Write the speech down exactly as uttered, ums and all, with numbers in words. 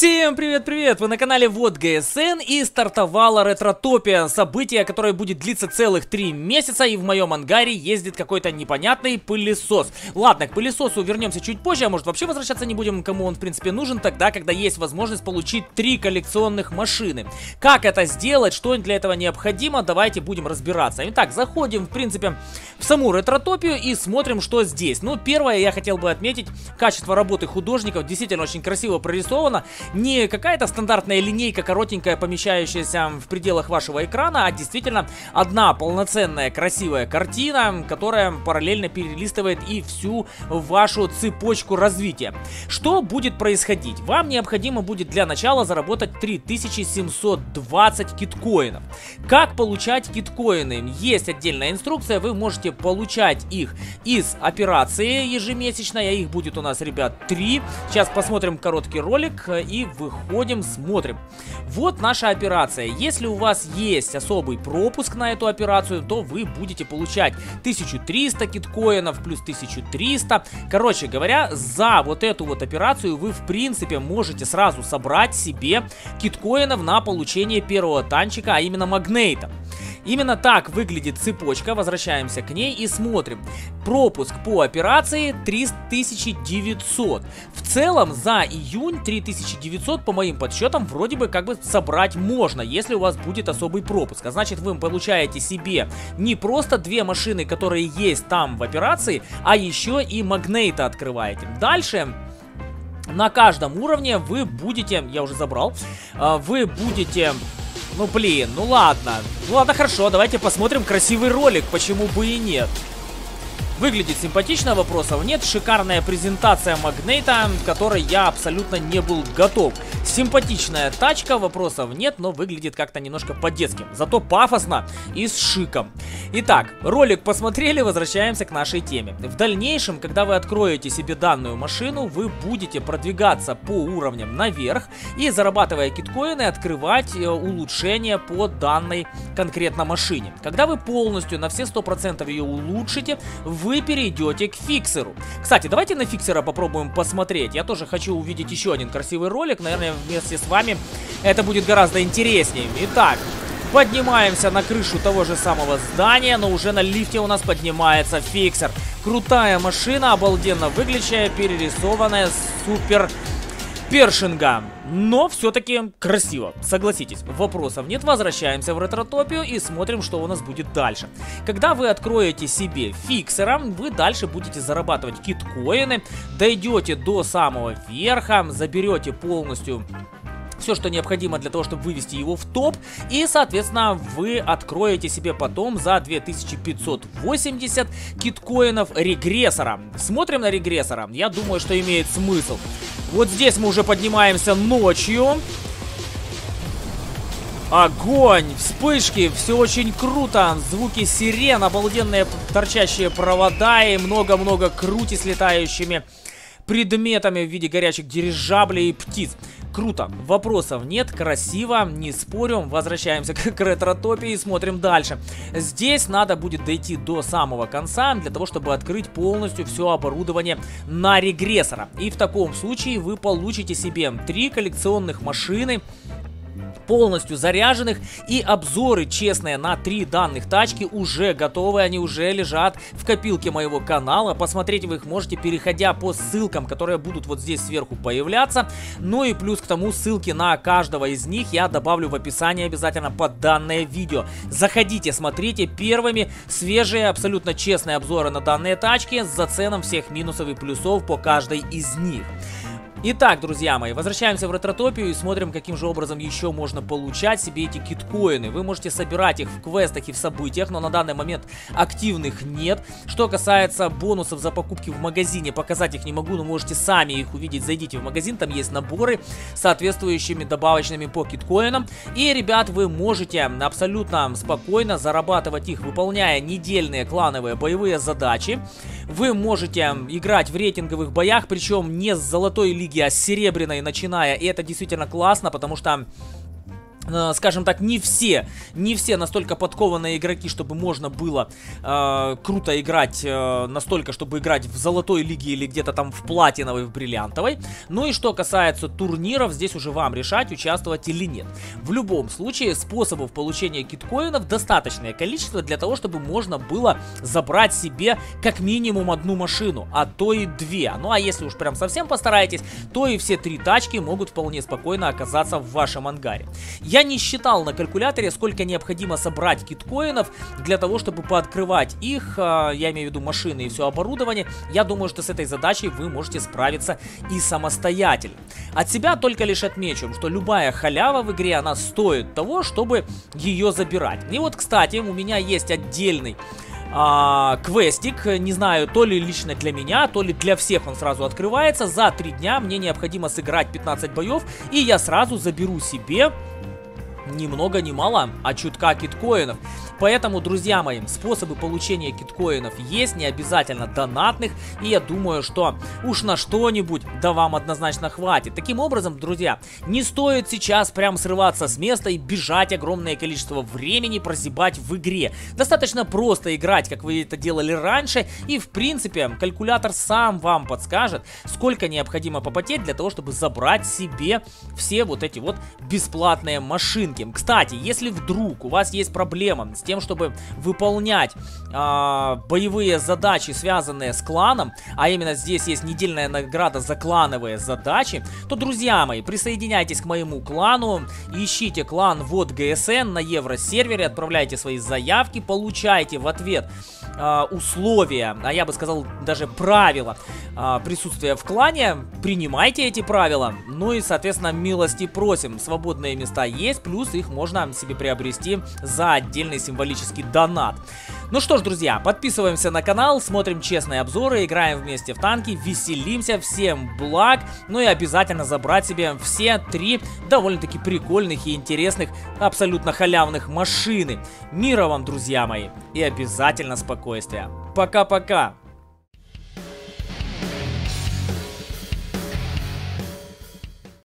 Всем привет-привет! Вы на канале Вот ГСН, и стартовала Ретротопия. Событие, которое будет длиться целых три месяца, и в моем ангаре ездит какой-то непонятный пылесос. Ладно, к пылесосу вернемся чуть позже, а может вообще возвращаться не будем, кому он в принципе нужен, тогда, когда есть возможность получить три коллекционных машины. Как это сделать, что для этого необходимо, давайте будем разбираться. Итак, заходим в принципе в саму Ретротопию и смотрим, что здесь. Ну, первое, я хотел бы отметить качество работы художников, действительно очень красиво прорисовано. Не какая-то стандартная линейка, коротенькая, помещающаяся в пределах вашего экрана, а действительно одна полноценная красивая картина, которая параллельно перелистывает и всю вашу цепочку развития. Что будет происходить? Вам необходимо будет для начала заработать три тысячи семьсот двадцать киткоинов. Как получать киткоины? Есть отдельная инструкция, вы можете получать их из операции ежемесячной, а их будет у нас, ребят, три. Сейчас посмотрим короткий ролик и выходим, смотрим. Вот наша операция. Если у вас есть особый пропуск на эту операцию, то вы будете получать тысячу триста киткоинов плюс тысячу триста. Короче говоря, за вот эту вот операцию вы в принципе можете сразу собрать себе киткоинов на получение первого танчика, а именно магнейта. Именно так выглядит цепочка, возвращаемся к ней и смотрим. Пропуск по операции три тысячи девятьсот. В целом за июнь три тысячи девятьсот, по моим подсчетам, вроде бы как бы собрать можно, если у вас будет особый пропуск. А значит, вы получаете себе не просто две машины, которые есть там в операции, а еще и магнейта открываете. Дальше... На каждом уровне вы будете, я уже забрал, вы будете, ну блин, ну ладно, ну ладно, хорошо, давайте посмотрим красивый ролик, почему бы и нет. Выглядит симпатично, вопросов нет. Шикарная презентация магнейта, к которой я абсолютно не был готов. Симпатичная тачка, вопросов нет, но выглядит как-то немножко по-детски. Зато пафосно и с шиком. Итак, ролик посмотрели, возвращаемся к нашей теме. В дальнейшем, когда вы откроете себе данную машину, вы будете продвигаться по уровням наверх и, зарабатывая киткоины, открывать улучшения по данной конкретно машине. Когда вы полностью на все сто процентов ее улучшите, вы перейдете к фиксеру. Кстати, давайте на фиксера попробуем посмотреть. Я тоже хочу увидеть еще один красивый ролик. Наверное, вместе с вами это будет гораздо интереснее. Итак, поднимаемся на крышу того же самого здания, но уже на лифте у нас поднимается фиксер. Крутая машина, обалденно выглядящая, перерисованная, супер першинга. Но все-таки красиво, согласитесь, вопросов нет. Возвращаемся в Ретротопию и смотрим, что у нас будет дальше. Когда вы откроете себе фиксера, вы дальше будете зарабатывать киткоины, дойдете до самого верха, заберете полностью все, что необходимо для того, чтобы вывести его в топ. И, соответственно, вы откроете себе потом за две тысячи пятьсот восемьдесят киткоинов регрессора. Смотрим на регрессора. Я думаю, что имеет смысл. Вот здесь мы уже поднимаемся ночью. Огонь, вспышки, все очень круто. Звуки сирен, обалденные торчащие провода и много-много крути с летающими предметами в виде горячих дирижаблей и птиц. Круто, вопросов нет, красиво, не спорим. Возвращаемся к Ретротопии и смотрим дальше. Здесь надо будет дойти до самого конца, для того, чтобы открыть полностью все оборудование на регрессора. И в таком случае вы получите себе три коллекционных машины, полностью заряженных, и обзоры честные на три данных тачки уже готовы, они уже лежат в копилке моего канала. Посмотреть вы их можете, переходя по ссылкам, которые будут вот здесь сверху появляться. Ну и плюс к тому, ссылки на каждого из них я добавлю в описании обязательно под данное видео. Заходите, смотрите первыми свежие, абсолютно честные обзоры на данные тачки с заценом всех минусов и плюсов по каждой из них. Итак, друзья мои, возвращаемся в Ретротопию и смотрим, каким же образом еще можно получать себе эти киткоины. Вы можете собирать их в квестах и в событиях, но на данный момент активных нет. Что касается бонусов за покупки в магазине, показать их не могу, но можете сами их увидеть. Зайдите в магазин, там есть наборы с соответствующими добавочными по киткоинам. И, ребят, вы можете абсолютно спокойно зарабатывать их, выполняя недельные клановые боевые задачи. Вы можете играть в рейтинговых боях, причем не с золотой лиги, а с серебряной начиная. И это действительно классно, потому что скажем так, не все, не все настолько подкованные игроки, чтобы можно было э, круто играть, э, настолько, чтобы играть в золотой лиге или где-то там в платиновой, в бриллиантовой. Ну и что касается турниров, здесь уже вам решать, участвовать или нет. В любом случае, способов получения киткоинов достаточное количество для того, чтобы можно было забрать себе как минимум одну машину, а то и две. Ну а если уж прям совсем постараетесь, то и все три тачки могут вполне спокойно оказаться в вашем ангаре. Я не считал на калькуляторе, сколько необходимо собрать киткоинов для того, чтобы пооткрывать их, я имею в виду машины и все оборудование. Я думаю, что с этой задачей вы можете справиться и самостоятельно. От себя только лишь отмечу, что любая халява в игре, она стоит того, чтобы ее забирать. И вот, кстати, у меня есть отдельный А, квестик, не знаю, то ли лично для меня, то ли для всех он сразу открывается. За три дня мне необходимо сыграть пятнадцать боев, и я сразу заберу себе ни много ни мало, а чутка киткоинов. Поэтому, друзья мои, способы получения киткоинов есть, не обязательно донатных, и я думаю, что уж на что-нибудь да вам однозначно хватит. Таким образом, друзья, не стоит сейчас прям срываться с места и бежать огромное количество времени прозябать в игре. Достаточно просто играть, как вы это делали раньше, и в принципе калькулятор сам вам подскажет, сколько необходимо попотеть для того, чтобы забрать себе все вот эти вот бесплатные машинки. Кстати, если вдруг у вас есть проблема с тем, чтобы выполнять э, боевые задачи, связанные с кланом, а именно здесь есть недельная награда за клановые задачи, то, друзья мои, присоединяйтесь к моему клану, ищите клан вот ГСН на евросервере, отправляйте свои заявки, получайте в ответ э, условия, а я бы сказал даже правила э, присутствия в клане, принимайте эти правила, ну и, соответственно, милости просим, свободные места есть, плюс их можно себе приобрести за отдельный символический донат. Ну что ж, друзья, подписываемся на канал, смотрим честные обзоры, играем вместе в танки, веселимся, всем благ, ну и обязательно забрать себе все три довольно-таки прикольных и интересных, абсолютно халявных машины. Мира вам, друзья мои, и обязательно спокойствия. Пока-пока!